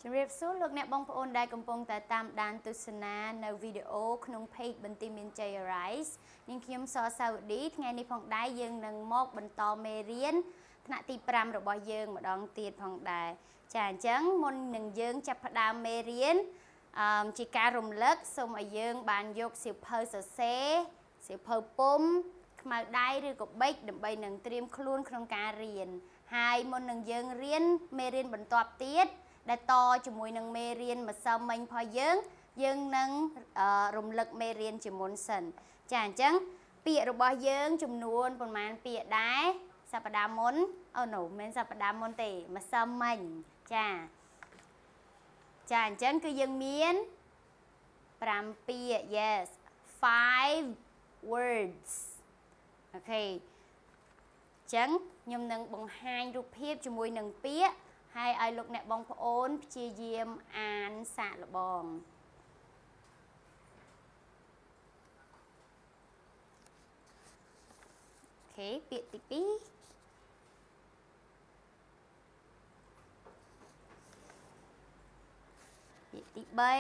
ជំរាបសួរលោកអ្នកបងប្អូនដែលកំពុងតែតាមដានទស្សនានៅវីដេអូក្នុង page បន្ទាយមានជ័យ Arise នាងខ្ញុំសសាវឌីថ្ងៃនេះផងដែរយើងនឹងមកបន្តមេរៀនថ្នាក់ទី5របស់យើងម្ដងទៀតផងដែរចាអញ្ចឹងមុននឹងយើងចាប់ផ្ដើមមេរៀនជាការរំលឹកសូមឲ្យយើងបានយកសៀវភៅសរសេរសៀវភៅពុម្ពខ្មៅដៃឬក៏ប៊ិចដើម្បីនឹងត្រៀមខ្លួនក្នុងការរៀនហើយមុននឹងយើងរៀនមេរៀនបន្ទាប់ទៀតដែលតជាមួយនឹងមេរៀនម្សិលមិញផងយើងនឹងរំលឹកមេរៀនជាមុនសិនចាអញ្ចឹងពាក្យរបស់យើងចំនួនប្រហែលពាក្យដែរសប្តាហ៍មុនមិនសប្តាហ៍មុនទេម្សិលមិញចាអញ្ចឹងគឺយើងមាន5ពាក្យ yes 5 words អូខេអញ្ចឹងខ្ញុំនឹងបង្ហាញរូបភាពជាមួយនឹងពាក្យហើយឲ្យលោកអ្នកបងប្អូនព្យាយាមអានសាកល្បងអូខេពាក្យទី2ពាក្យទី3ពា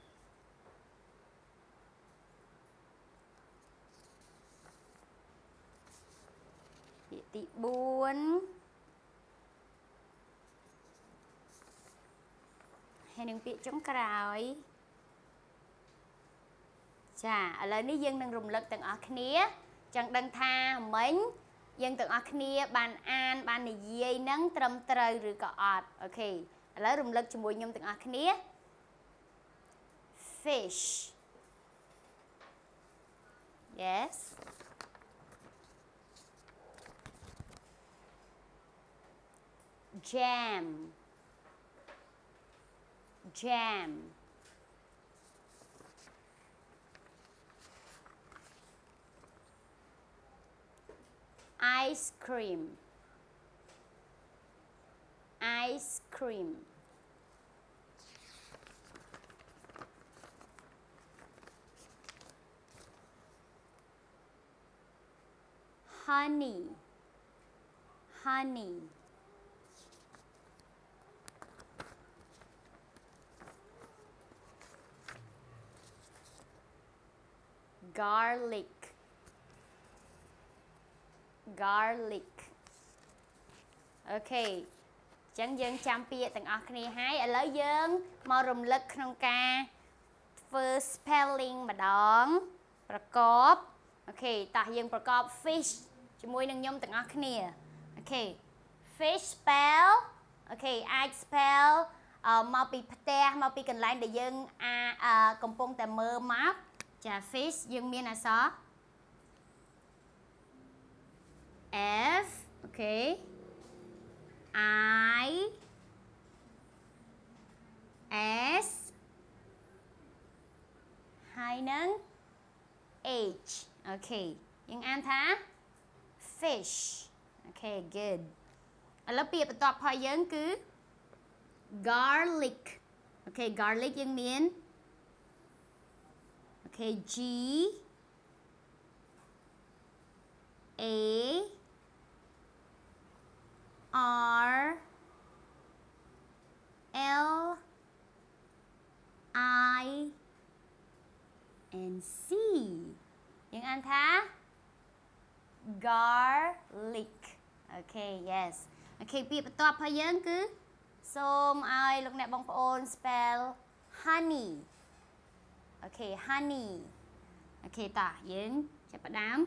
ក្យទី4ហើយនឹងពាក្យចុងក្រោយចាឥឡូវនេះយើងនឹងរំលឹកទាំងអស់គ្នាចង់ដឹងថាមិញយើងទាំងអស់គ្នាបានអានបាននិយាយនឹងត្រឹមត្រូវឬក៏អត់អូខេឥឡូវរំលឹកជាមួយខ្ញុំទាំងអស់គ្នា fish yes jam ice cream honey garlicអូខេអញ្ចឹងយើងចាំពាក្យទាំងអស់គ្នាហើយឥឡូវយើងមករំលឹកក្នុងការធ្វើ spelling ម្ដងប្រកបអូខេតោះយើងប្រកប fish ជាមួយនឹងខ្ញុំទាំងអស់គ្នាអូខេ fish spell អូខេអាច spell មកពីផ្ទះមកពីកន្លែងដែលយើងកំពុងតែមើលមកចា fish យើងមានអក្សរ F អូខេ I S ហើយនឹង H អូខេយើងអានថា fish អូខេ good ឥឡូវពាក្យបន្ទាប់ផងយើងគឺ garlic អូខេ garlic យើងមានអូខេ G A R L I and C យើងអានថា garlic អូខេ yes អូខេពាក្យបន្ទាប់ផងយើងគឺសូមឲ្យលោកអ្នកបងប្អូន spell honey អូខេ honey អូខេតោះយើងចាប់ផ្ដើម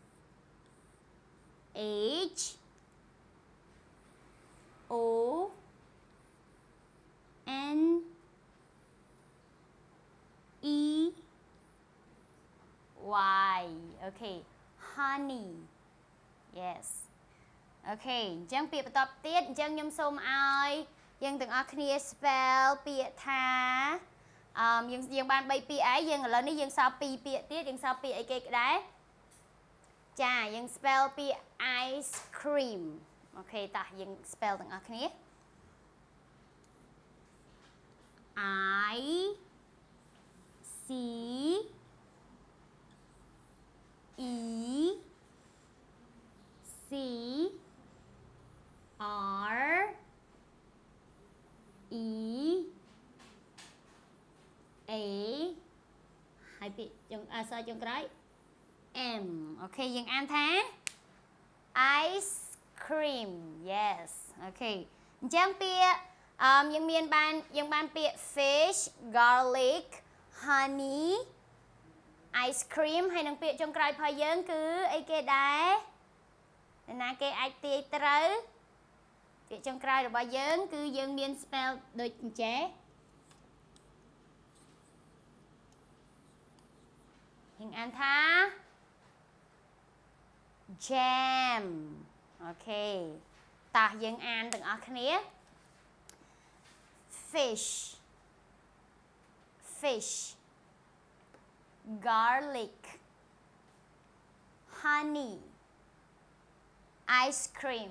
H O N E Y អូខេ honey yes អូខេអញ្ចឹងពាក្យបន្ទាប់ទៀតអញ្ចឹងខ្ញុំសូមឲ្យយើងទាំងអស់គ្នា spell ពាក្យថាយើងបាន3ពាក្យអីយើងឥឡូវនេះយើងសល់2ពាក្យទៀតយើងសល់ពាក្យអីគេដែរចាយើង spell ពាក្យ ice cream អូខេតោះយើង spell ទាំងអស់គ្នា I C E C R E bị so chung cái M. Ok, dừng an thá ice cream. Yes. Ok. Chẳng bịa dừng ban bịa fish, garlic, honey, ice cream hay nâng bịa chung cái phơi dừng cứ ấy kê đá nà kê ai tì trâu bịa chung cái rồi bao dừng cứ dừng miên spell đôi chế hình an thá jam. Ok ta dừng an từng ở khía fish, fish, garlic, honey, ice cream,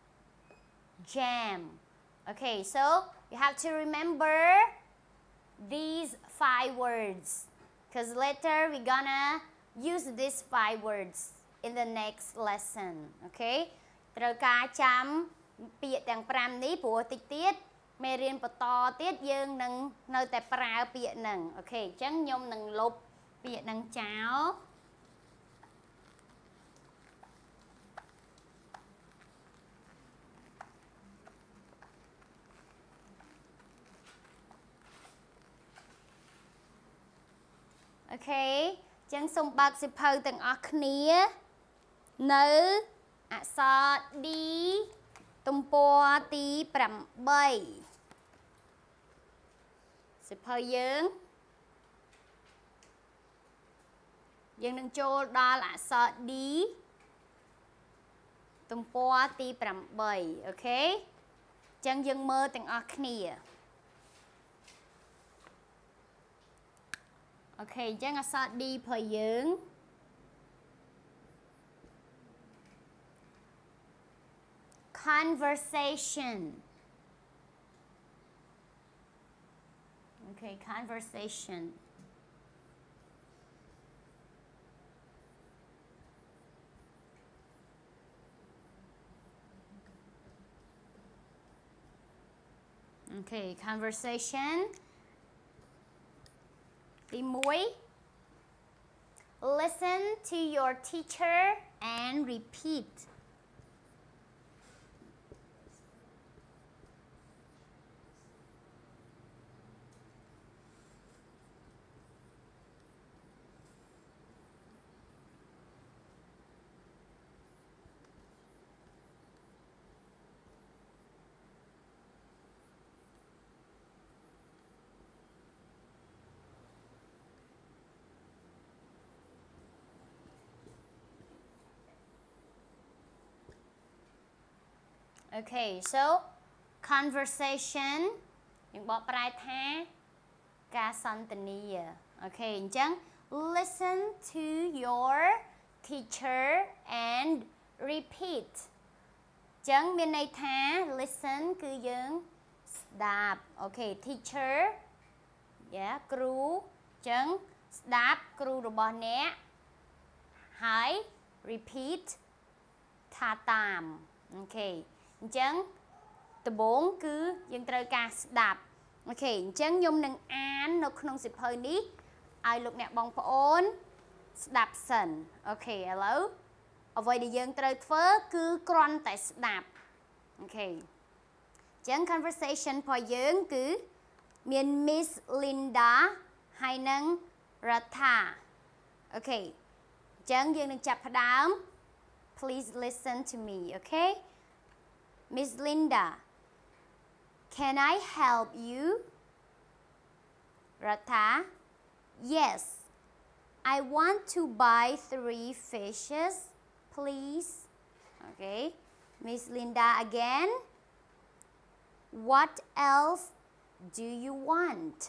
jam. Okay, so you have to remember these 5 words because later we're gonna use these 5 words in the next lesson. Okay,ត្រូវការចាំពាក្យទាំង5នេះព្រោះតិចទៀតមេរៀនបន្តទៀតយើងនឹងនៅតែប្រើពាក្យហ្នឹងអូខេអញ្ចឹងខ្ញុំនឹងលុបពាក្យហ្នឹងចោលអូខេអញ្ចឹងសូមបើកសៀវភៅទាំងអស់គ្នានៅអក្សរ D ទំព័រទី8សៀវភៅយើងនឹងចូលដល់អក្សរ D ទំព័រទី8អូខេអញ្ចឹងយើងមើលទាំងអស់គ្នាអូខេអញ្ចឹងអក្សរ D ព្រោះយើង conversation. Okay, conversation. Okay, conversation. Tí mũi. Listen to your teacher and repeat. Okay, so conversation យើងបកប្រែថាការសន្ទនា Okay អញ្ចឹង listen to your teacher and repeat អញ្ចឹងមានន័យថា listen គឺយើងស្ដាប់ Okay teacher គ្រូអញ្ចឹងស្ដាប់គ្រូរបស់អ្នកហើយ repeat ថាតាម Okayអញ្ចឹងដំបូងគឺយើងត្រូវការស្ដាប់អូខេអញ្ចឹងខ្ញុំនឹងអាននៅក្នុងសៀវភៅនេះឲ្យលោកអ្នកបងប្អូនស្ដាប់សិនអូខេឥឡូវអ្វីដែលយើងត្រូវធ្វើគឺគ្រាន់តែស្ដាប់អូខេអញ្ចឹង conversation របស់យើងគឺមាន Miss Linda ហើយនិង Ratha អូខេអញ្ចឹងយើងនឹងចាប់ផ្ដើម Please listen to me okay Miss Linda, can I help you? Ratha, yes. I want to buy 3 fishes, please. Okay. Miss Linda again. What else do you want?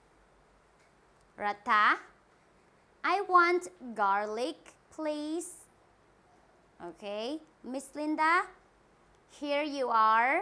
Ratha, I want garlic, please. Okay. Miss Linda, here you are.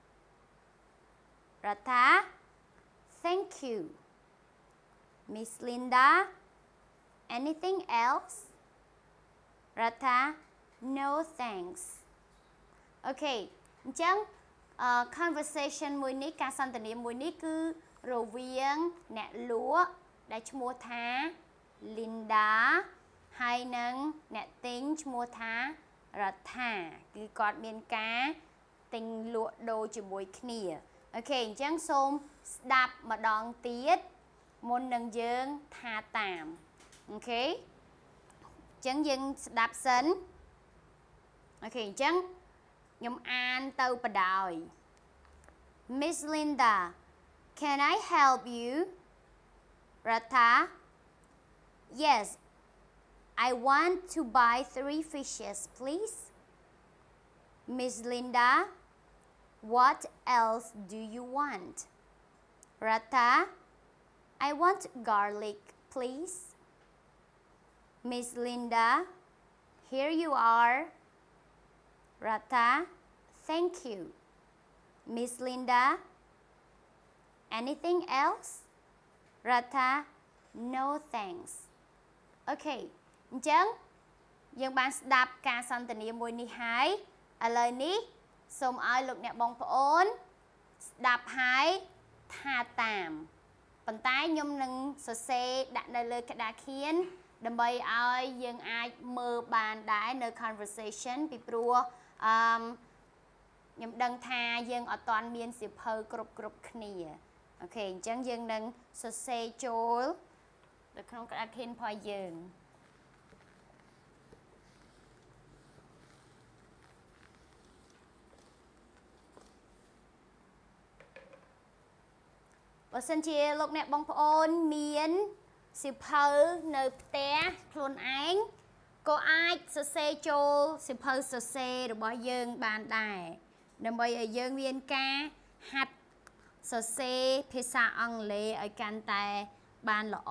Ratha, thank you. Miss Linda, anything else? Ratha, no thanks. Okay, អញ្ចឹង conversation មួយនេះការសន្ទនាមួយនេះគឺរវាងអ្នកលក់ដែលឈ្មោះថា Linda ហើយនឹងអ្នកទិញឈ្មោះថារដ្ឋាគឺគាត់មានការទិញលក់ដូរជាមួយគ្នាអូខេអញ្ចឹងសូមស្ដាប់ម្ដងទៀតមុននឹងយើងថាតាមអូខេអញ្ចឹងយើងស្ដាប់សិនអូខេអញ្ចឹងខ្ញុំអានទៅបដ ாய் Miss Linda can I help you Ratha Yes I want to buy 3 fishes please Miss Linda what else do you want Ratha I want garlic please Miss Linda here you are Ratha thank you Miss Linda anything else Ratha no thanks Okay អញ្ចឹងយើងបានស្ដាប់ការសន្ទនាមួយនេះហើយឥឡូវនេះសូមឲ្យលោកអ្នកបងប្អូនស្ដាប់ហើយថាតាមប៉ុន្តែខ្ញុំនឹងសរសេរដាក់នៅលើក្តារខៀនដើម្បីឲ្យយើងអាចមើលបានដែរនៅ conversation ពីព្រោះខ្ញុំដឹងថាយើងអត់ទាន់មានសៀវភៅគ្រប់គ្នាអូខេអញ្ចឹងយើងនឹងសរសេរចូលនៅក្នុងក្តារខៀនរបស់យើងបើសិនជាលោកអ្នកបងប្អូនមានសៀវភៅនៅផ្ទះខ្លួនឯងក៏អាចសរសេរចូលសៀវភៅសរសេររបស់យើងបានដែរដើម្បីឲ្យយើងមានការហាត់សរសេរភាសាអង់គ្លេសឲ្យកាន់តែបានល្អ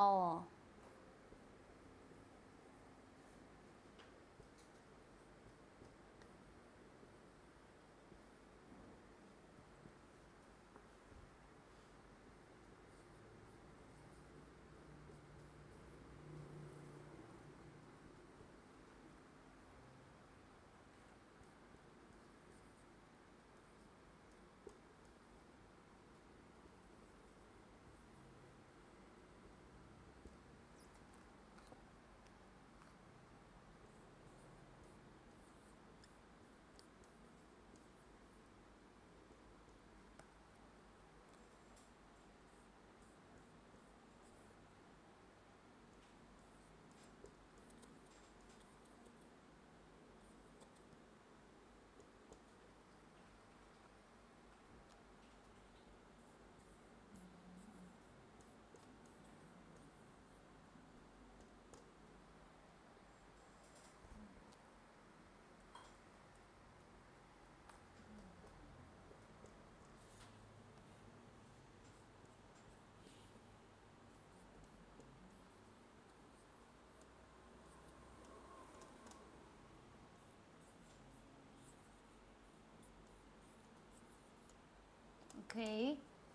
Okay.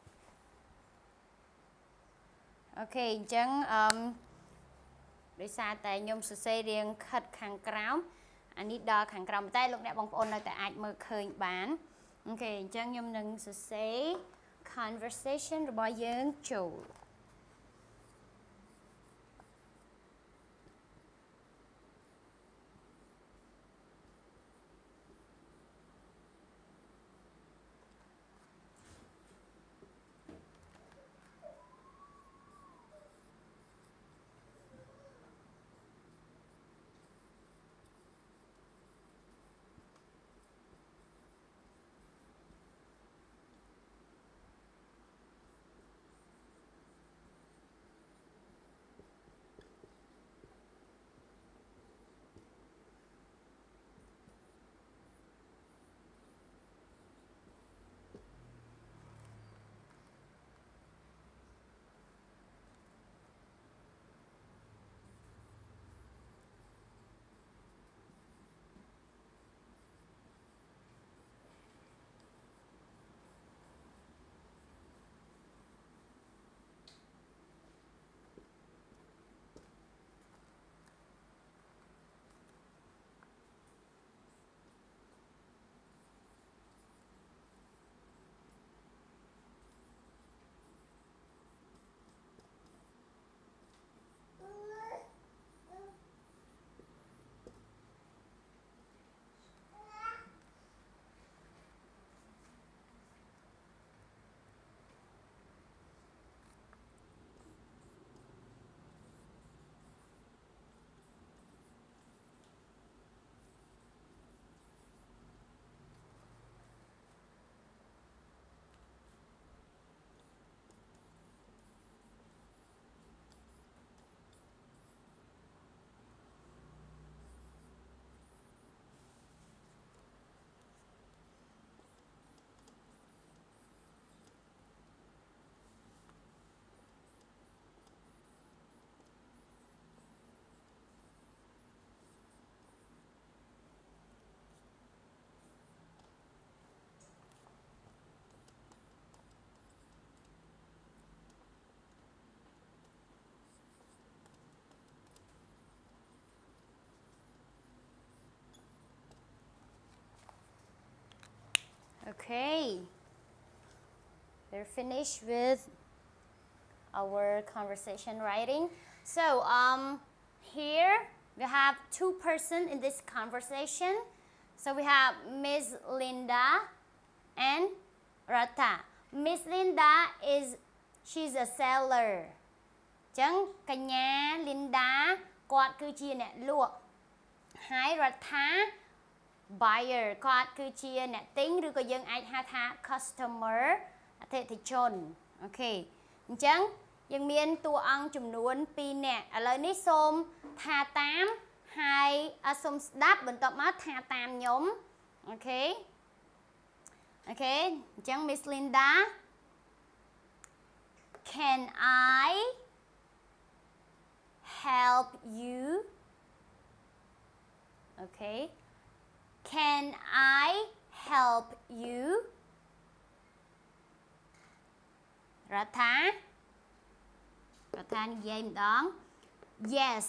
Okay អញ្ចឹងដោយសារតែខ្ញុំសរសេររៀងខិតខាងក្រោមអានេះដល់ខាងក្រោមតែលោកអ្នកបងប្អូននៅតែអាចមើលឃើញបានអូខេអញ្ចឹងខ្ញុំនឹងសរសេរ conversation របស់យើងចូល Okay. We're finished with our conversation writing. So here we have two persons in this conversation. So we have Miss Linda and Ratha. Miss Linda she's a seller. Chẳng cả nhà Linda គាត់គឺជាអ្នកលក់ ហើយRatha buyer គាត់គឺជាអ្នកទិញឬក៏យើងអាចហៅថា customer អតិថិជន អូខេអញ្ចឹងយើងមានតួអង្គចំនួន2នាក់ឥឡូវនេះសូមថាតាមហើយសូមស្ដាប់បន្ទាប់មកថាតាមខ្ញុំអូខេអញ្ចឹង Miss Linda can I help you okay can I help you Ratha និយាយម្ដង Yes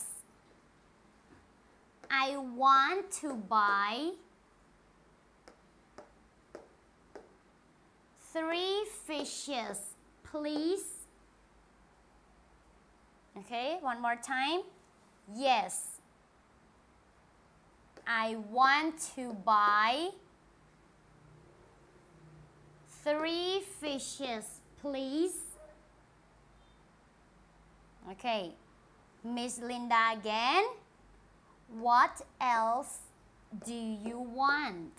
I want to buy 3 fishes please Okay, one more time. Yes. I want to buy 3 fishes, please. Okay. Miss Linda again. What else do you want?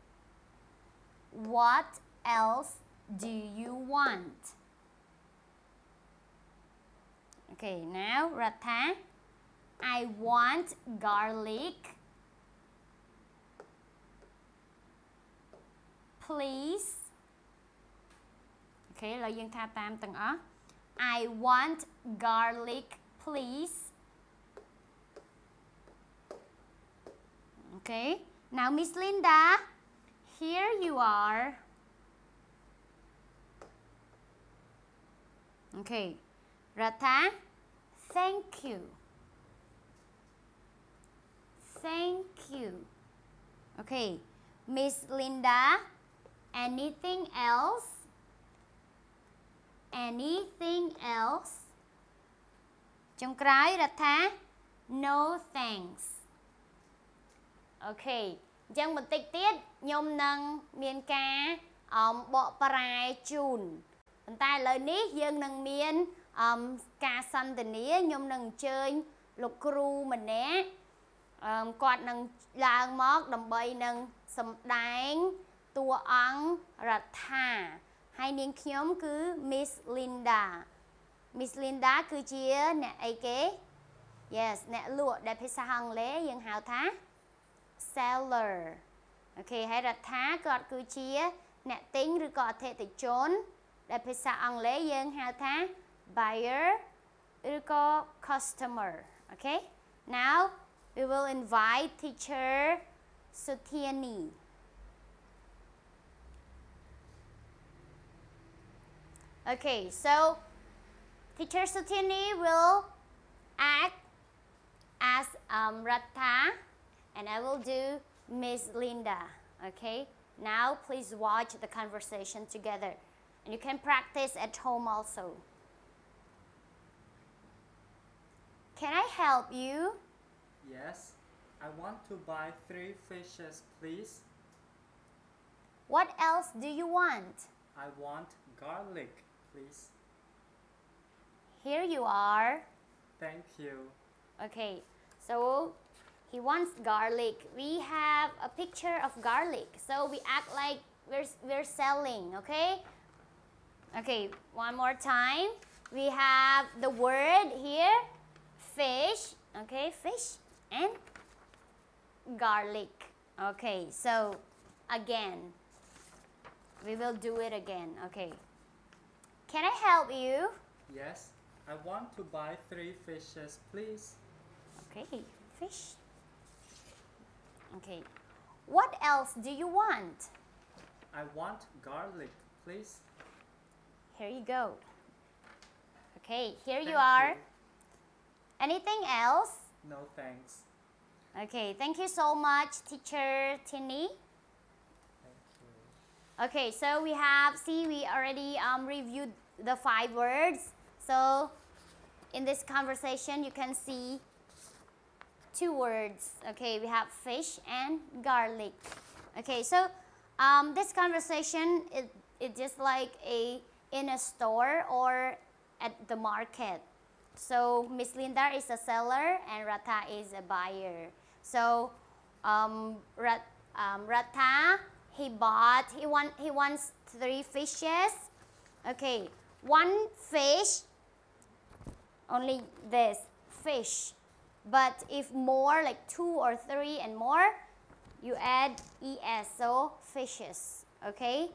What else do you want? Okay, now Ratha, I want garlic. Please. Okay, ឡើយយើងថាតាមទាំងអស់ I want garlic, please. Okay, now Miss Linda, here you are. Okay, Ratha, thank you. Thank you. Okay, Miss Linda, anything else? Anything else? ចុងក្រោយ Ratha, no thanks. Okay, អញ្ចឹងបន្តិចទៀតខ្ញុំនឹងមានការបកប្រែជូនប៉ុន្តែឥឡូវនេះយើងនឹងមានការសន្ទនាខ្ញុំនឹងអញ្ជើញលោកគ្រូម្នាក់គាត់នឹងឡើងមកដើម្បីនឹងសម្ដែងតួអង្គរដ្ឋាហើយនាងខ្ញុំគឺ Miss Linda Miss Linda គឺជាអ្នកអីគេ Yes អ្នកលក់ដែលភាសាអង់គ្លេសយើងហៅថា seller អូខេហើយរដ្ឋាគាត់គឺជាអ្នកទិញឬក៏អតិថិជនដែលភាសាអង់គ្លេសយើងហៅថា buyer ឬក៏ customer okay now we will invite teacher Sutiani okay so teacher Sutiani will act as Ratha and I will do Miss Linda okay now please watch the conversation together and you can practice at home also. Can I help you? Yes, I want to buy 3 fishes, please. What else do you want? I want garlic, please. Here you are. Thank you. Okay, so he wants garlic. We have a picture of garlic, so we act like we're selling, okay? Okay, one more time. We have the word here, fish, okay, fish and garlic. Okay, so again, we will do it again, okay. Can I help you? Yes, I want to buy 3 fishes, please. Okay, fish. Okay, what else do you want? I want garlic, please. Here you go. Okay, here you Thank are. you. Anything else? No thanks. Okay, thank you so much, Teacher Tini. Thank you. Okay, so we have, see, we already reviewed the 5 words. So in this conversation, you can see 2 words. Okay, we have fish and garlic. Okay, so this conversation is just like in a store or at the market. So Miss Linda is a seller and Ratha is a buyer. So Ratha, he wants 3 fishes. Okay, 1 fish, only this fish. But if more, like 2 or 3 and more, you add es, so fishes. Okay.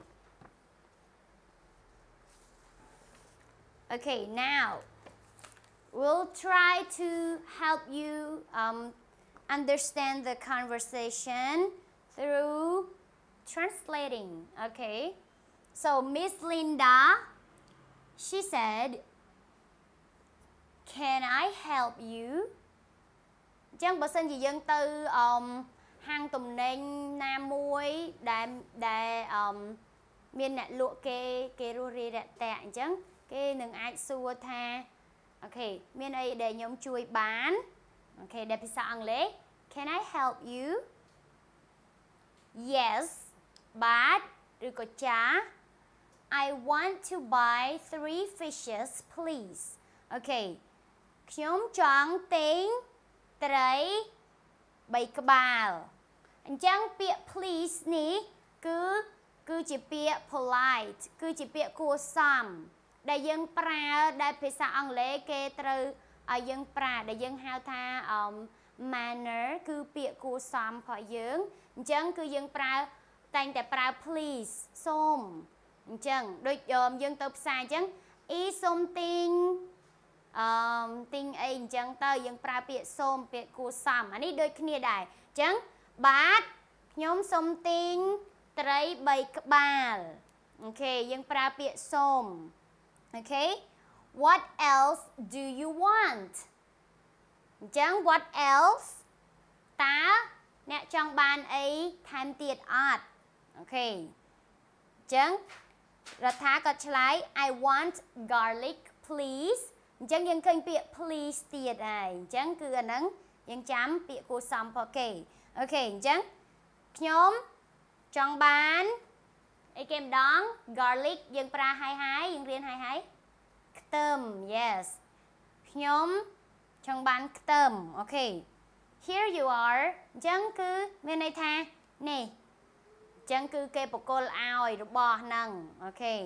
Okay, now we'll try to help you understand the conversation through translating. Okay, so Miss Linda, she said, "Can I help you?" Chẳngបើសិនជាយើងទៅហាងទំនិញណាមួយដែលមានអ្នកលក់គេរស់រាយរាក់ទាក់អញ្ចឹងគេនឹងអាចសួរថាអូខេមានអីដែលខ្ញុំជួយបានអូខេដែលភាសាអង់គ្លេស Can I help you? Yes, but ឬក៏ចា I want to buy 3 fishes, please. អូខេខ្ញុំចង់ទិញត្រី3ក្បាលអញ្ចឹងពាក្យ please នេះគឺជាពាក្យ polite គឺជាពាក្យគួរសមដែលយើងប្រើដែលភាសាអង់គ្លេសគេត្រូវឲ្យយើងប្រើដែលយើងហៅថា manner គឺពាក្យគួរសមរបស់យើងអញ្ចឹងគឺយើងប្រើតែងតែប្រើ please សូមអញ្ចឹងដូចយើងទៅផ្សារអញ្ចឹង is something ទិញអីអញ្ចឹងទៅយើងប្រើពាក្យសូមពាក្យគួរសមអានេះដូចគ្នាដែរអញ្ចឹងបាទខ្ញុំសូមទិញត្រី3ក្បាលអូខេយើងប្រើពាក្យសូមអូខេ What else do you want អញ្ចឹង what else តើអ្នកចង់បានអីថែមទៀតអត់អូខេអញ្ចឹងរដ្ឋាក៏ឆ្លើយ I want garlic please អញ្ចឹងយើងឃើញពាក្យ please ទៀតហើយអញ្ចឹងគឺអាហ្នឹងយើងចាំពាក្យគួរសមផងគេអូខេអញ្ចឹងខ្ញុំចង់បានអីគេម្ដង garlic យើងប្រើហើយយើងរៀនហើយខ្ទឹម yes ខ្ញុំចង់បានខ្ទឹមអូខេ here you are អញ្ចឹងគឺមានន័យថានេះអញ្ចឹងគឺគេបកគលឲ្យរបស់ហ្នឹងអូខេ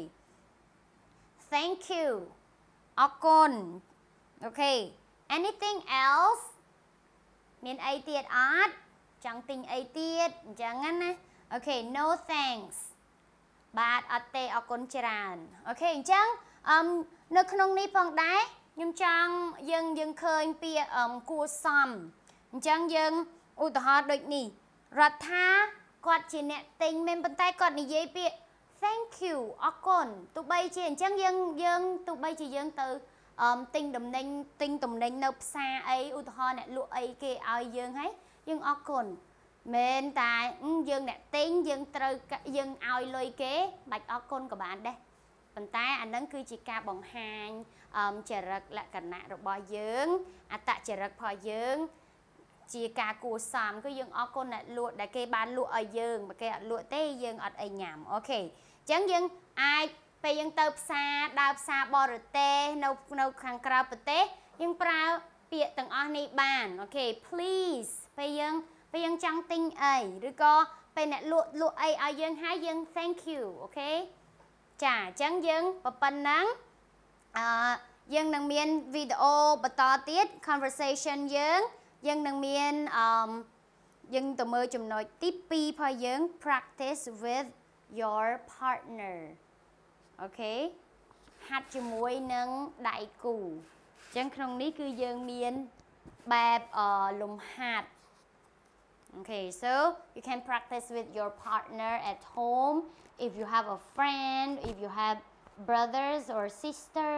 thank you អរគុណអូខេ anything else មានអីទៀតអត់ចង់ទិញអីទៀតអញ្ចឹងណាអូខេ no thanks បាទអត់ទេអរគុណច្រើនអូខេអញ្ចឹងនៅក្នុងនេះផងដែរខ្ញុំចង់យើងឃើញពាក្យគួរសមអញ្ចឹងយើងឧទាហរណ៍ដូចនេះរដ្ឋាគាត់ជាអ្នកទិញមែនប៉ុន្តែគាត់និយាយពាក្យ thank you អរគុណទោះបីជាអញ្ចឹងយើងទោះបីជាយើងទៅទិញទំនិញនៅផ្សារអីឧទាហរណ៍អ្នកលក់អីគេឲ្យយើងហើយយើងអរគុណមែនតែយើងអ្នកទិញយើងត្រូវយើងឲ្យលុយគេបាច់អរគុណក៏បានដែរប៉ុន្តែអានឹងគឺជាការបង្ហាញចរិតលក្ខណៈរបស់យើងអត្តចរិតរបស់យើងជាការគួរសមគឺយើងអរគុណអ្នកលក់ដែលគេបានលក់ឲ្យយើងបើគេអត់លក់ទេយើងអត់អីញ៉ាំអូខេអញ្ចឹងយើងអាចពេលយើងទៅផ្សារដើរផ្សារបរទេសនៅខាងក្រៅប្រទេសយើងប្រើពាក្យទាំងអស់នេះបានអូខេ please ពេលយើងចង់ទិញអីឬក៏ពេលអ្នកលក់អីឲ្យយើងហើយយើង thank you អូខេចាអញ្ចឹងយើងប៉ុណ្ណឹងយើងនឹងមានវីដេអូបន្តទៀត conversation យើងនឹងមានយើងទៅមើលចំណុចទី2របស់យើង practice with your partner អូខេហាត់ជាមួយនឹងដៃគូអញ្ចឹងក្នុងនេះគឺយើងមានបែបលំហាត់ Okay, so you can practice with your partner at home if you have a friend, if you have brothers or sister,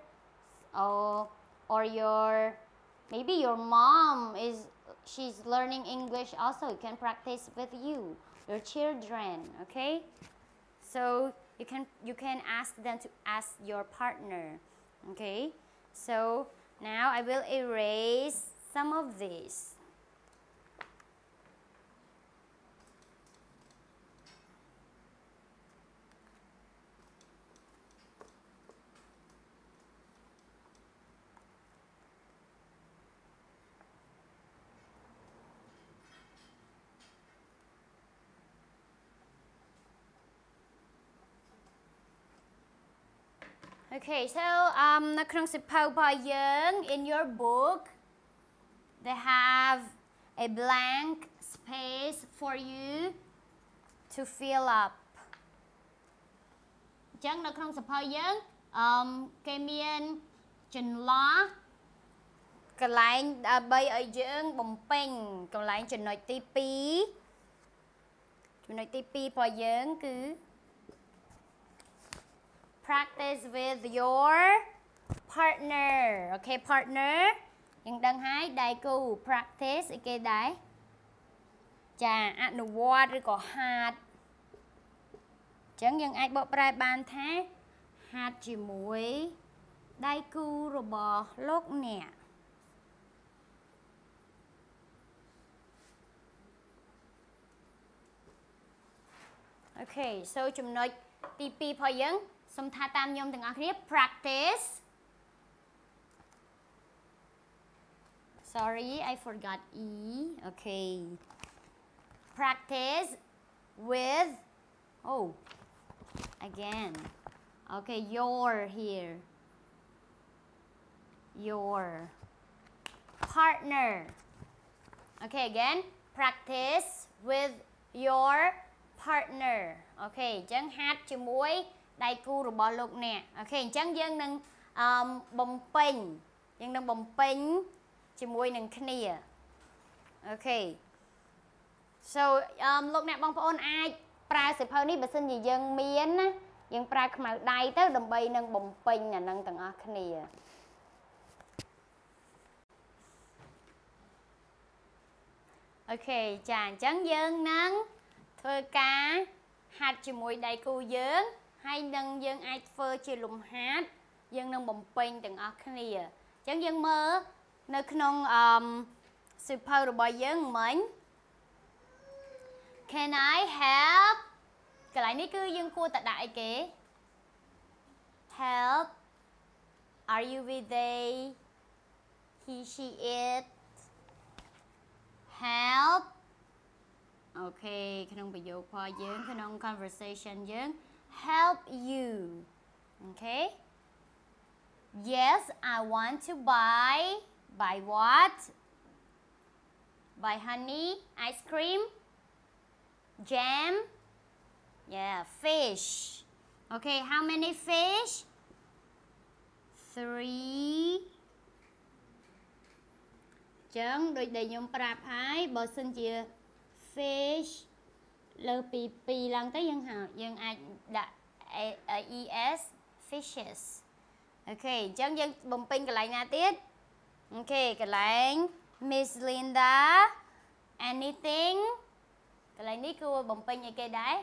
or maybe your mom she's learning English also. You can practice with your children. Okay, So you can ask them to ask your partner. Okay, so now I will erase some of these. Okay, so នៅក្នុងសៀវភៅរបស់យើង in your book they have a blank space for you to fill up. អញ្ចឹងនៅក្នុងសៀវភៅយើងគេមានចន្លោះកន្លែងដើម្បីឲ្យយើងបំពេញកន្លែងចំណុចទី2ចំណុចទី2របស់យើងគឺ practice with your partner. Okay, partner យើងដឹងហើយដៃគូ practice អីគេដែរចាអនុវត្តឬក៏ហាត់អញ្ចឹងយើងអាចបកប្រែបានថាហាត់ជាមួយដៃគូរបស់លោកអ្នក Okay, so ចំណុចទី2របស់យើងសូមថាតាមខ្ញុំទាំងអស់គ្នា practice. Sorry, I forgot E. Okay. Practice with again. Okay, your here. Your partner. Okay, again. Practice with your partner. Okay, អញ្ចឹងហាត់ជាមួយដៃគូរបស់លោកអ្នកអូខេអញ្ចឹងយើងនឹងបំពេញជាមួយនឹងគ្នាអូខេ so លោកអ្នកបងប្អូនអាចប្រើសៀវភៅនេះបើសិនជាយើងមានណាយើងប្រើខ្មៅដៃទៅដើម្បីនឹងបំពេញអានឹងទាំងអស់គ្នាអូខេចាអញ្ចឹងយើងនឹងធ្វើការហាត់ជាមួយដៃគូយើងហើយនឹងយើងអាចធ្វើជាលំហាត់យើងនឹងបំពេញទាំងអស់គ្នាអញ្ចឹងយើងមើលនៅក្នុងសៀវភៅរបស់យើងមិញ Can I help កន្លែងនេះគឺយើងគួរតែដាក់អីគេ Help Are you with they He she it Help អូខេក្នុងប្រយោគរបស់យើងក្នុង conversation យើង help you okay yes I want to buy what buy honey ice cream jam yeah fish okay how many fish 3ចឹងដូចដែលខ្ញុំប្រាប់ហើយបើសិនជា fish លើពី2ឡើងទៅយើងអាចដាក់ es fishes អូខេអញ្ចឹងយើងបំពេញកន្លែងណាទៀតអូខេកន្លែង Miss Linda anything កន្លែងនេះគួរបំពេញអីគេដែរ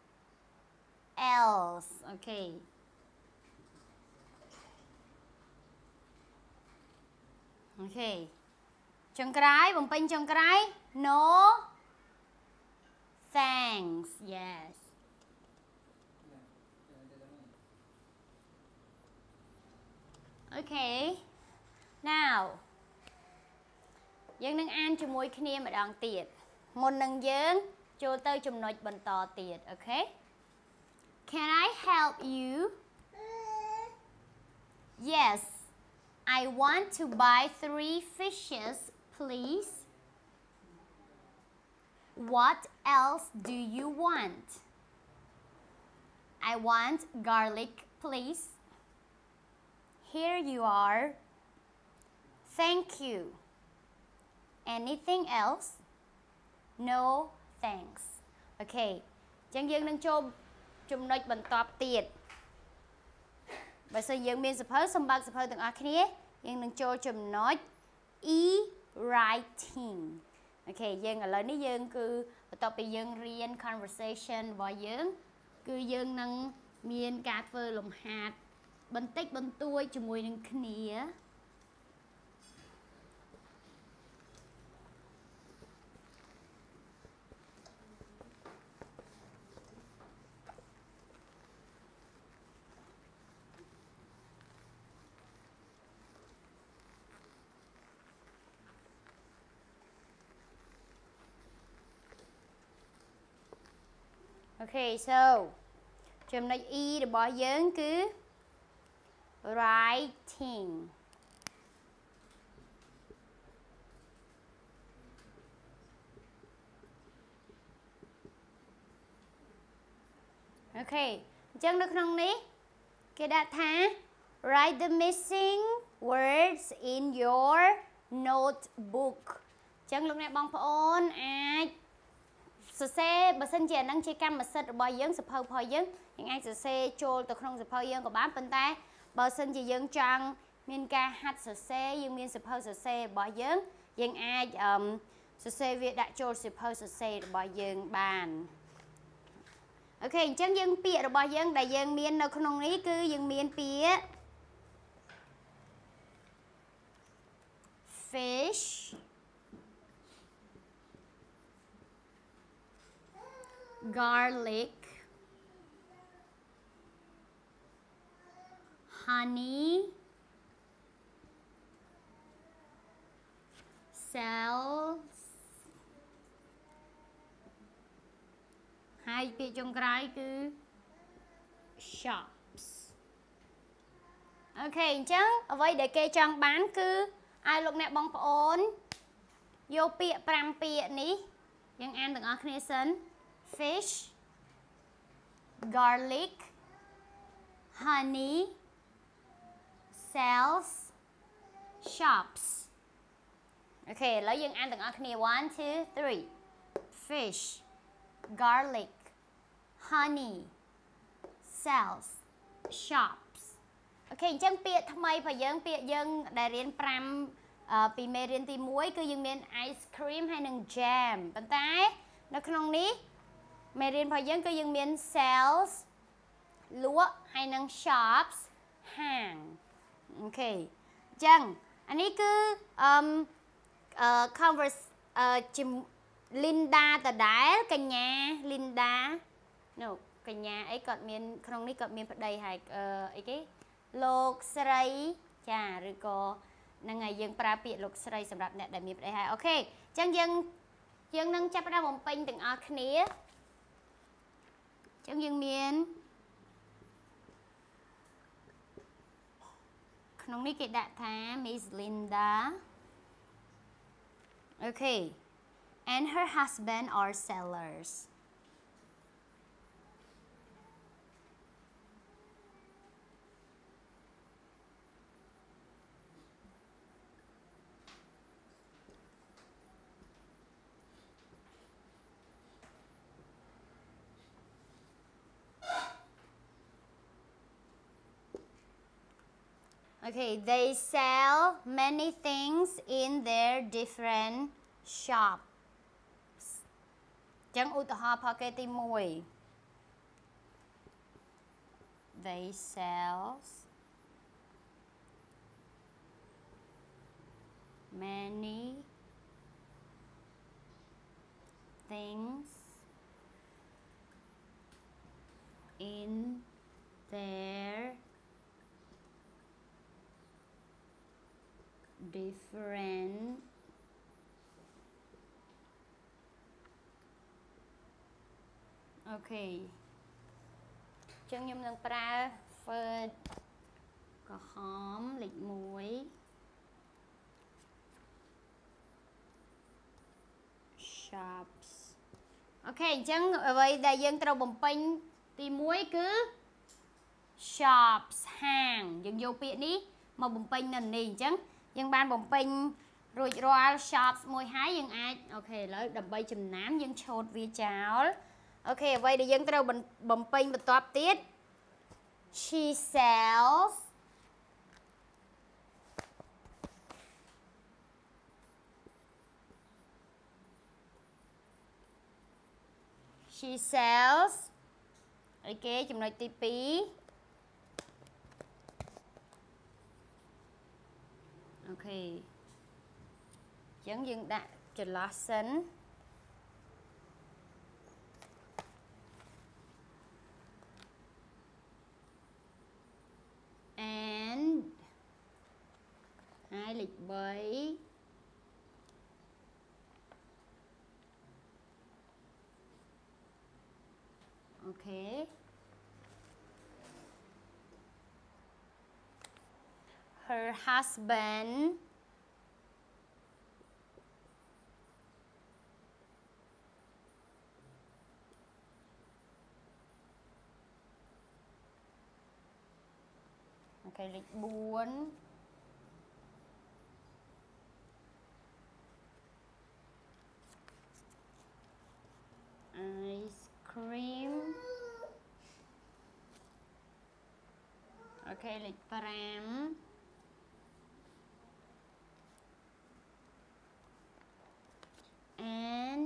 else អូខេអូខេចុងក្រោយបំពេញចុងក្រោយ no thanks yes okay now យើងនឹងអានជាមួយគ្នាម្ដងទៀតមុននឹងយើងចូលទៅចំណុចបន្តទៀតអូខេ Can I help you Yes I want to buy 3 fishes please What else do you want I want garlic please Here you are Thank you Anything else No thanks Okay អញ្ចឹងយើងនឹងចូលចំណុចបន្តទៀតបើសិនយើងមានសភៅសម្បើកសភៅទាំងអស់គ្នាយើងនឹងចូលចំណុច e writing អូខេយើងឥឡូវនេះយើងគឺបន្ទាប់ពីយើងរៀន conversation របស់យើងគឺយើងនឹងមានការធ្វើលំហាត់បន្តិចបន្តួចជាមួយនឹងគ្នា Okay, so ចំណុច E របស់យើងគឺ writing. Okay, អញ្ចឹងនៅក្នុងនេះគេដាក់ថា write the missing words in your notebook. អញ្ចឹងលោកអ្នកបងប្អូនអាចសរសេរបើសិនជាអានឹងជាកម្មសិទ្ធិរបស់យើងសភៅរបស់យើងអាចសរសេរចូលទៅក្នុងសភៅយើងក៏បានប៉ុន្តែបើសិនជាយើងចង់មានការហាត់សរសេរយើងមានសភៅសរសេររបស់យើងអាចសរសេរវាដាក់ចូលសភៅសរសេររបស់យើងបានអូខេអញ្ចឹងយើងពាក្យរបស់យើងដែលយើងមាននៅក្នុងនេះគឺយើងមានពាក្យ fish garlic honey cells ហើយពាក្យចុងក្រោយគឺ shops អូខេអញ្ចឹងអ្វីដែលគេចង់បានគឺឲ្យលោកអ្នកបងប្អូនយកពាក្យ5ពាក្យនេះយើងអានទាំងអស់គ្នាសិន fish garlic honey cells shops អូខេឥឡូវយើងអានទាំងអស់គ្នា1 2 3 fish garlic honey cells shops អូខេអញ្ចឹងពាក្យថ្មីរបស់យើងពាក្យយើងដែលរៀន5ពីមេរៀនទី1គឺយើងមាន ice cream ហើយនិង jam ប៉ុន្តែនៅក្នុងនេះមេរៀនរបស់យើងគឺយើងមាន cells លក់ហើយនិង shops ហាងអូខេអញ្ចឹងអានេះគឺconverse Linda ដដែលកញ្ញា Linda នោះកញ្ញាអីគាត់មានក្នុងនេះគាត់មានប្តីហើយអីគេលោកស្រីចាឬក៏ហ្នឹងហើយយើងប្រើពាក្យលោកស្រីសម្រាប់អ្នកដែលមានប្តីហើយអូខេអញ្ចឹងយើងនឹងចាប់ផ្ដើមបំពេញទាំងអស់គ្នាអញ្ចឹងយើងមានក្នុងនេះគេដាក់ថា Miss Linda អូខេ and her husband are sellers. Okay, they sell many things in their different shops. ចឹងឧទាហរណ៍ផលគេទី1 They sell many things in their different Okay ចឹងខ្ញុំនឹងប្រើ word ក្រហមលេខ1 shops អូខេអញ្ចឹងអ្វីដែលយើងត្រូវបំពេញទី1គឺ shops ហាងយើងយកពាក្យនេះមកបំពេញនៅនេះអញ្ចឹងយើងបានបំពេញរួចរាល់ shops មួយហើយយើងអាចអូខេឥឡូវដើម្បីចំណានយើងឆូតវាចោលអូខេអ្វីដែលយើងត្រូវបំពេញបន្ទាប់ទៀត She sells okចំណុចទី2អូខេអញ្ចឹងយើងដាក់ចន្លោះសិន and ហើយលេខ3 អូខេ her husband ok lịch 4 ice cream ok lịch 5 and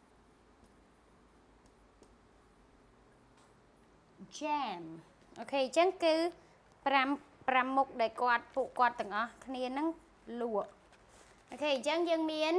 jam អូខេអញ្ចឹងគឺ5មុខដែលពួកគាត់ទាំងអស់គ្នាហ្នឹងលក់អូខេអញ្ចឹងយើងមាន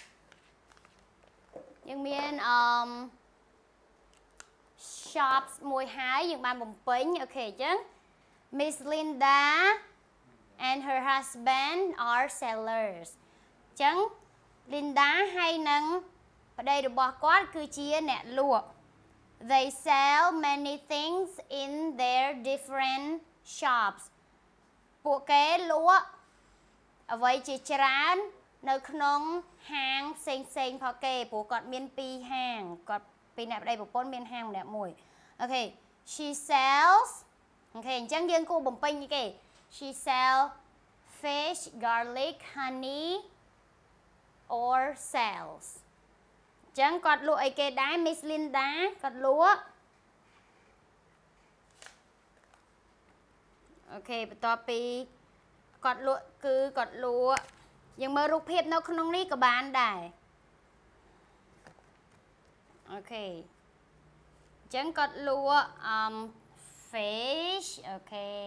shops មួយហើយយើងបានបំពេញអូខេអញ្ចឹង Miss Linda and her husband are sellers អញ្ចឹង Linda ហើយនឹងប្តីរបស់គាត់គឺជាអ្នកលក់ They sell many things in their different shops ពួកគេលក់អ្វីជាច្រើននៅក្នុងហាងផ្សេងផងគេព្រោះគាត់មាន2ហាងគាត់ពីអ្នកប្តីប្រពន្ធមានហាងម្នាក់មួយអូខេ she sells អូខេអញ្ចឹងយើងគួរបំពេញគេ she sell fish garlic honey or sells អញ្ចឹងគាត់លក់អីគេដែរ Miss Linda គាត់លក់អូខេបន្ទាប់ពីគាត់លក់គឺគាត់លក់យើងមើលរូបភាពនៅក្នុងនេះក៏បានដែរអូខេអញ្ចឹងគាត់លក់fish អូខេ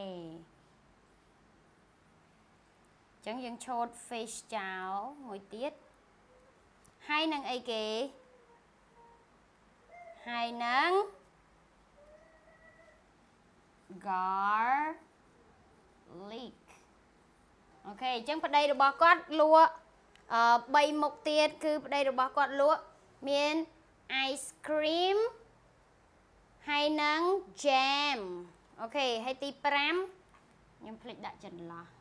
អញ្ចឹងយើងឆូត fish ចោលមួយទៀតហើយនឹងអីគេហើយនឹង garlic អូខេអញ្ចឹងប្តីរបស់គាត់លក់3មុខទៀតគឺប្តីរបស់គាត់លក់មាន ice cream ហើយនឹង jam អូខេហើយទី5ខ្ញុំភ្លេចដាក់ចន្លោះ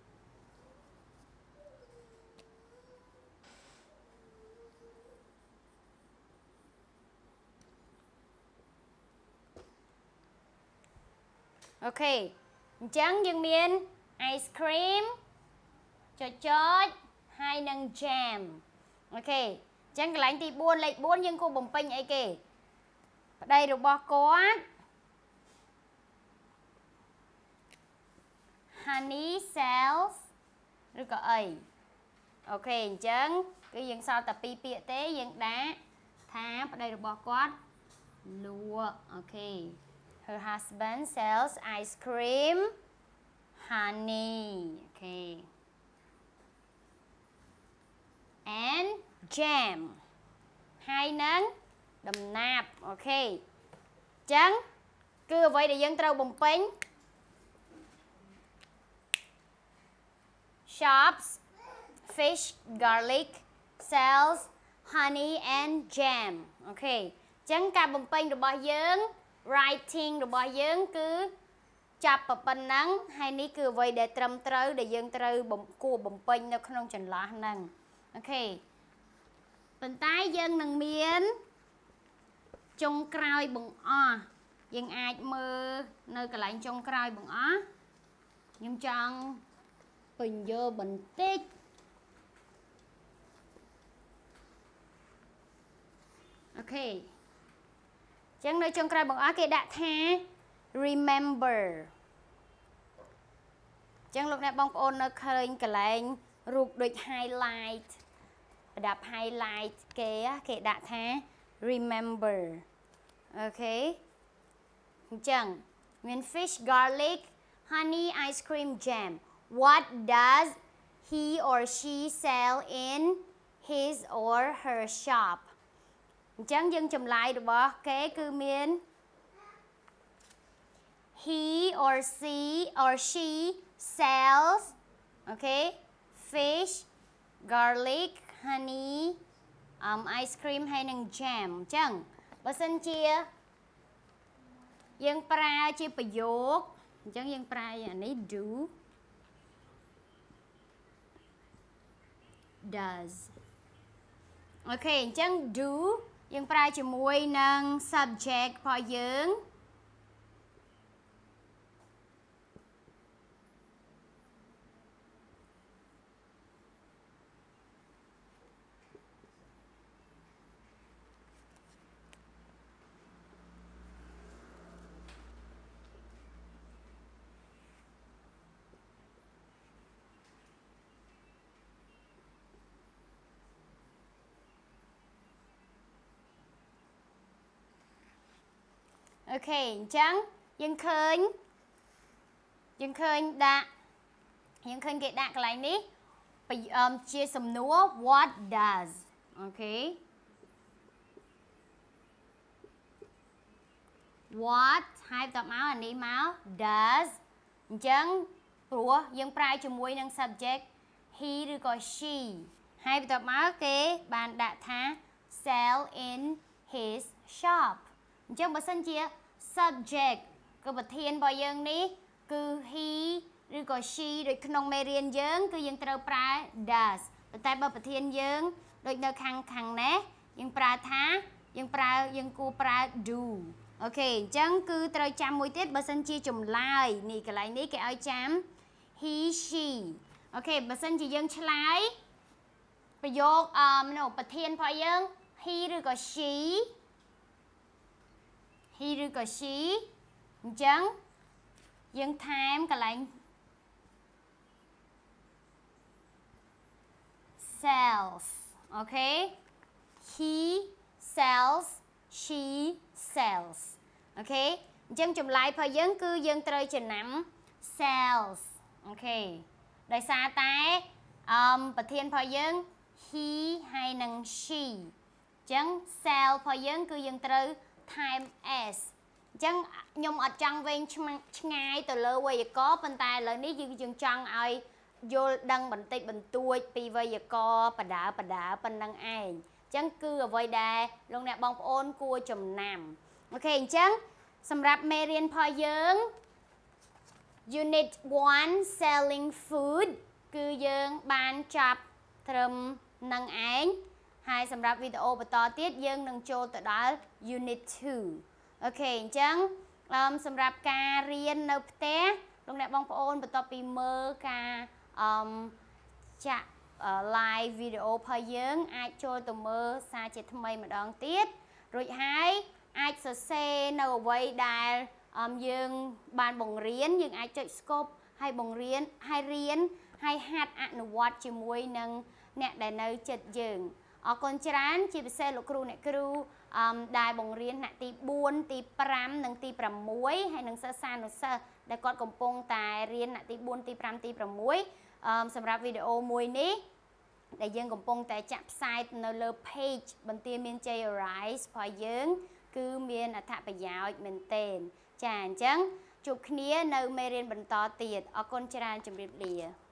អូខេអញ្ចឹងយើងមាន ice cream ចុចហើយនឹង jam អូខេអញ្ចឹងកន្លែងទី4លេខ4យើងគួរបំពេញអីគេប្តីរបស់គាត់ honey sells ឬក៏អីអូខេអញ្ចឹងគឺយើងសល់តែ2ពាក្យទេយើងដាក់ថាប្តីរបស់គាត់លក់អូខេ her husband sells ice cream honey okay and jam ហើយនឹងដំណាប់អូខេអញ្ចឹងគឺអ្វីដែលយើងត្រូវបំពេញ shops fish garlic sells honey and jam អូខេអញ្ចឹងការបំពេញរបស់យើង writing របស់យើងគឺចាប់ប៉ុណ្ណឹងហើយនេះគឺអ្វីដែលត្រឹមត្រូវដែលយើងត្រូវគួរបំពេញនៅក្នុងចន្លោះហ្នឹងអូខេប៉ុន្តែយើងនឹងមានចុងក្រោយបង្អស់យើងអាចមើលនៅកន្លែងចុងក្រោយបង្អស់ខ្ញុំចង់ពន្យល់បន្តិចអូខេអញ្ចឹងនៅចុងក្រោយបង្អស់គេដាក់ថា remember អញ្ចឹងលោកអ្នកបងប្អូននៅឃើញកន្លែងរូបដូច highlight ប្រដាប់ highlight គេដាក់ថា remember អូខេ Chẳng miền fish, garlic, honey, ice cream, jam. What does he or she sell in his or her shop? Chẳng dân chùm lại được bỏ kế cư miền he or she sells, okay, fish, garlic, honey, ice cream hay năng jam chẳng. Bà xin chia dân pra chia bà dốt chẳng dân pra này do does. Okay, chẳng do dân pra chia mùi năng subject phò dân. Ok, chẳng dân khơi đã dân khơi cái đạc lại ní chia sầm núa what does, ok, what hai tập máu anh đi máu does chẳng của dân prai cho mùi năng subject he rồi có she hai tập máu kế bạn đã thá sell in his shop chẳng bà xin chia subject cứ bật thiên bao dân ní cứ he rồi có she rồi không mê riêng dân cứ dân trâu pra does tại bà bật thiên dân rồi nơi khăn nè dân pra thá dân cu pra do. Ok, chẳng cứ trâu chăm mùi tiết bà xin chia chùm lại nì cái lại ní cái ơi chăm he, she. Ok, bà xin chia dân chলাই bà dốt bật thiên bao dân he rồi có she chẳng dân time cái lại sells, ok, he sells, she sells, ok, dân chùm lại phơi dân cư dân trời chừng nắm sells, ok, đời xa tay bật thiên phơi dân he hay năng she chẳng sell phơi dân cư dân trời time s chẳng nhung ở trong bên ngay từ lơ quay có bên tay lời ní dương trong ai vô đăng bình tịch bình tuổi vì vậy có bà đã bên đăng ai chẳng cư ở vơi đà luôn nè bong ôn cua chùm nằm. Ok chẳng sầm rạp Marian phò dưỡng Unit 1 selling food cư dưỡng ban chập trầm nâng ánh hai sầm rạp video và to tiết dưỡng nâng chô tới đó Unit 2. Ok chẳng sầm rạp ca riêng nộp té luôn nè bong ôn và to pi mơ ca chạ live video phơi dưỡng ai cho tụi mơ xa chết thầm mây mà đón tiết rồi hai ai sơ xe nào vậy đài dương bàn bồng riêng dương ai chơi scope hay bồng riêng hay hạt ăn quạt chỉ muối nâng nè để nơi chật dương ở con chán chỉ xe lục cru nè cru đài bồng riêng nè tì buôn tì pram nâng tì pram muối hay nâng sơ xa nâng sơ để con cầm pong tài riêng nè tì buôn tì pram muối sầm rạp video muối ní để dân cầm pong tại chạm siteនៅលើ page បន្ទាយមានជ័យ Arise របស់យើងគឺមានអត្ថប្រយោជន៍មែនទែនចាអញ្ចឹងជួបគ្នានៅមេរៀនបន្តទៀតអរគុណច្រើនជម្រាបលា